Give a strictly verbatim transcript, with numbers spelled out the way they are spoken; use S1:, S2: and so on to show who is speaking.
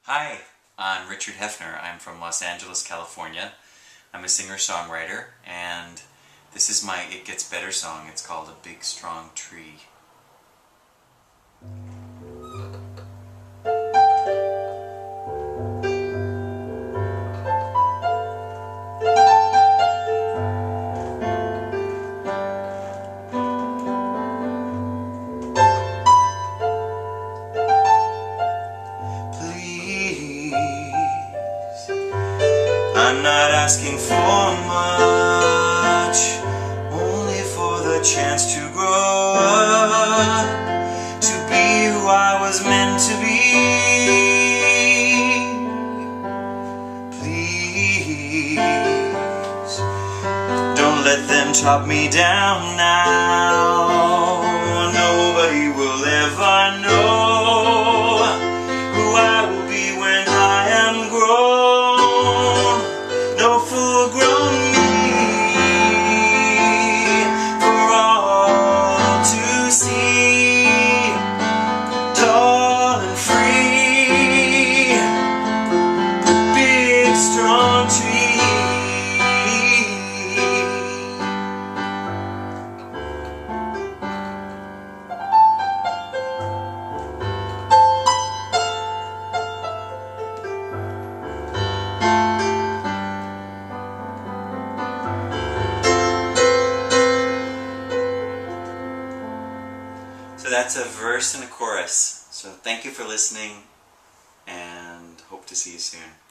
S1: Hi, I'm Richard Hefner. I'm from Los Angeles, California. I'm a singer-songwriter, and this is my It Gets Better song. It's called A Big Strong Tree. I'm not asking for much, only for the chance to grow up, to be who I was meant to be. Please, don't let them chop me down now. Nobody will ever know who I will be when I am grown. No full-grown me for all to see, tall and free, big strong tree. So that's a verse and a chorus. So thank you for listening, and hope to see you soon.